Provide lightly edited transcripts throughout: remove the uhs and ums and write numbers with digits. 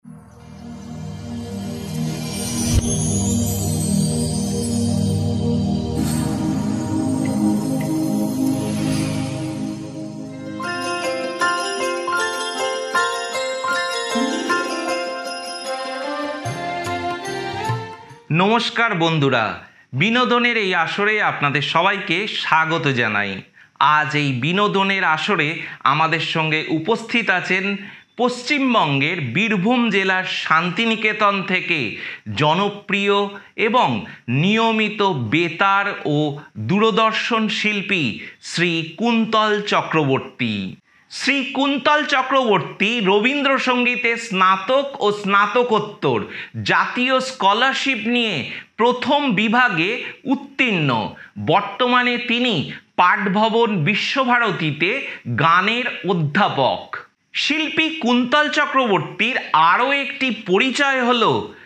নমস্কার বন্ধুরা, বিনোদনের এই আসরে আপনাদের সবাইকে স্বাগত জানাই। আজ এই বিনোদনের আসরে আমাদের সঙ্গে উপস্থিত আছেন পশ্চিমবঙ্গের বীরভূম জেলার শান্তিনিকেতন থেকে জনপ্রিয় এবং নিয়মিত বেতার ও দূরদর্শন শিল্পী শ্রী কুন্তল চক্রবর্তী। শ্রী কুন্তল চক্রবর্তী রবীন্দ্রসঙ্গীতে স্নাতক ও স্নাতকোত্তর জাতীয় স্কলারশিপ নিয়ে প্রথম বিভাগে উত্তীর্ণ। বর্তমানে তিনি পাঠভবন বিশ্বভারতীতে গানের অধ্যাপক। শিল্পী কুন্তল চক্রবর্তীর আরও একটি পরিচয় হল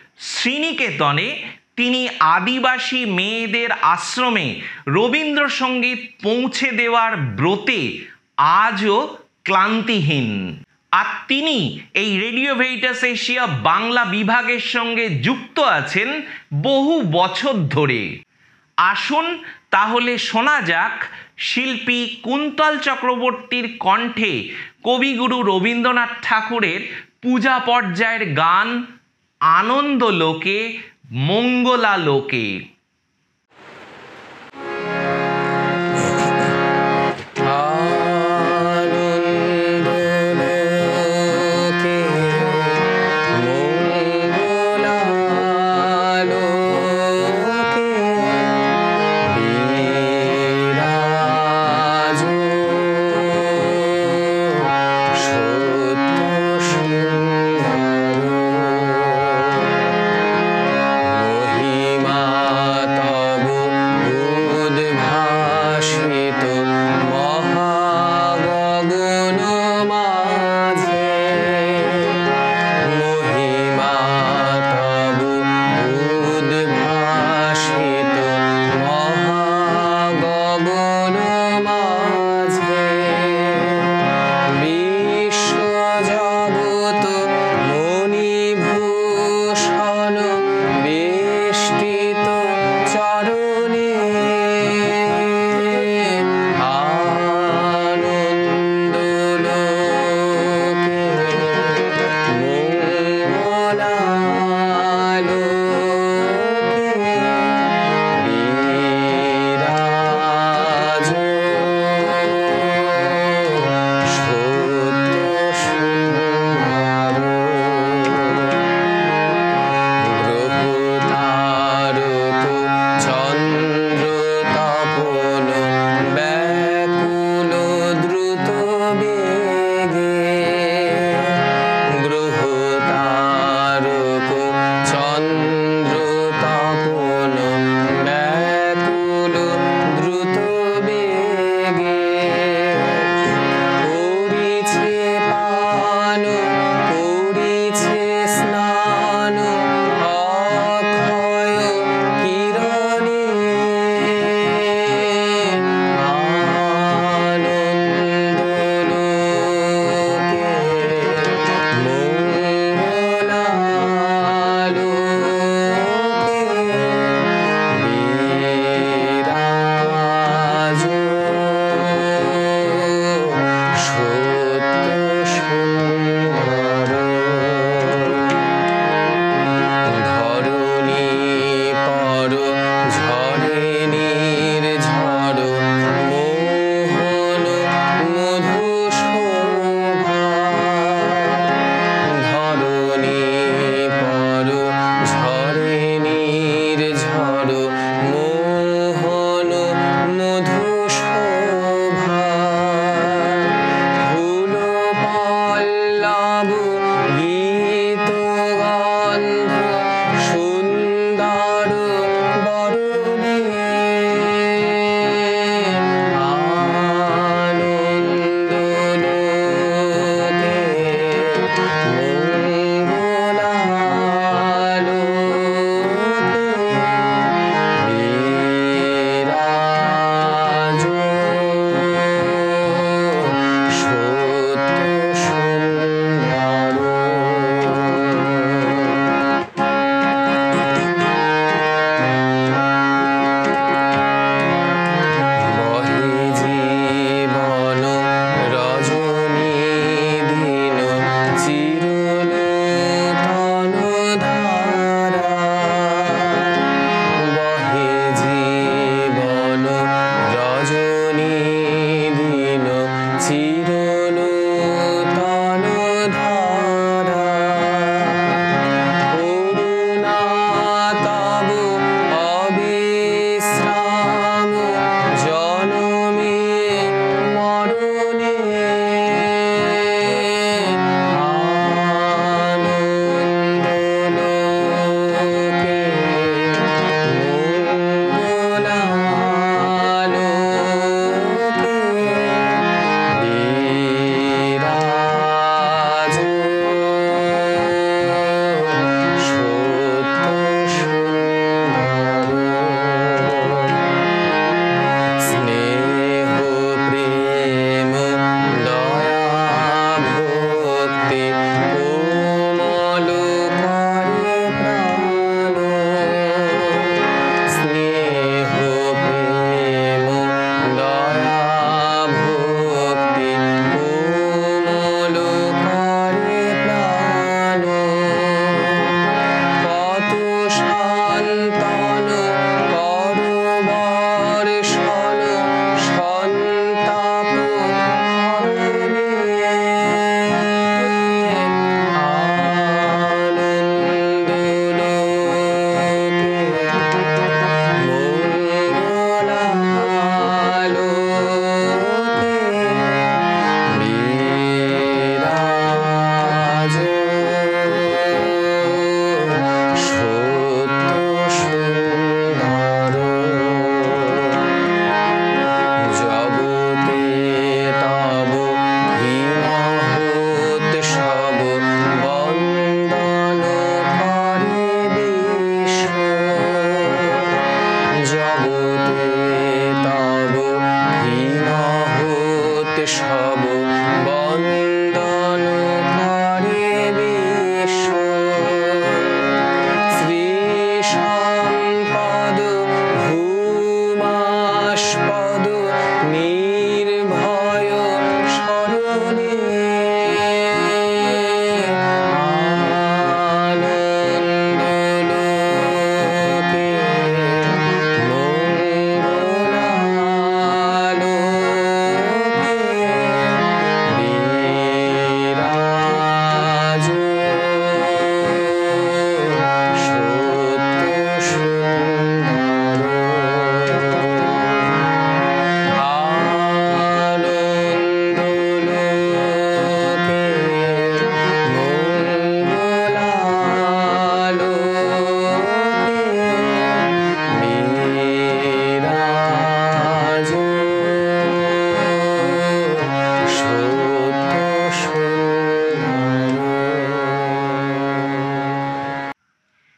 শ্রীনিকেতনে তিনি আদিবাসী মেয়েদের আশ্রমে রবীন্দ্রসঙ্গীত পৌঁছে দেওয়ার ব্রতে আজও ক্লান্তিহীন। আর তিনি এই রেডিও ভেরিটাস এশিয়া বাংলা বিভাগের সঙ্গে যুক্ত আছেন বহু বছর ধরে। আসুন তাহলে শোনা যাক শিল্পী কুন্তল চক্রবর্তীর কণ্ঠে কবিগুরু রবীন্দ্রনাথ ঠাকুরের পূজা পর্যায়ের গান আনন্দ লোকে মঙ্গলা লোকে। মহিমা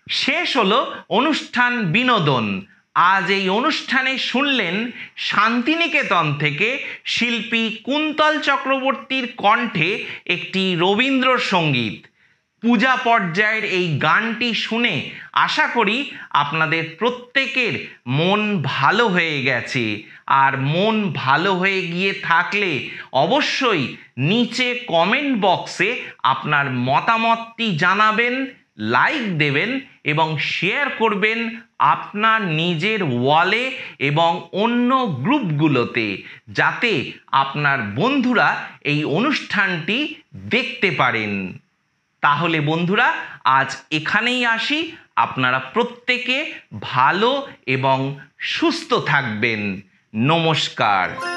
শেষ হলো অনুষ্ঠান বিনোদন। আজ এই অনুষ্ঠানে শুনলেন শান্তিনিকেতন থেকে শিল্পী কুন্তল চক্রবর্তীর কণ্ঠে একটি রবীন্দ্রসঙ্গীত। পূজা পর্যায়ের এই গানটি শুনে আশা করি আপনাদের প্রত্যেকের মন ভালো হয়ে গেছে। আর মন ভালো হয়ে গিয়ে থাকলে অবশ্যই নিচে কমেন্ট বক্সে আপনার মতামতটি জানাবেন, লাইক দেবেন এবং শেয়ার করবেন আপনার নিজের ওয়ালে এবং অন্য গ্রুপগুলোতে, যাতে আপনার বন্ধুরা এই অনুষ্ঠানটি দেখতে পারেন। তাহলে বন্ধুরা আজ এখানেই আসি। আপনারা প্রত্যেকে ভালো এবং সুস্থ থাকবেন। নমস্কার।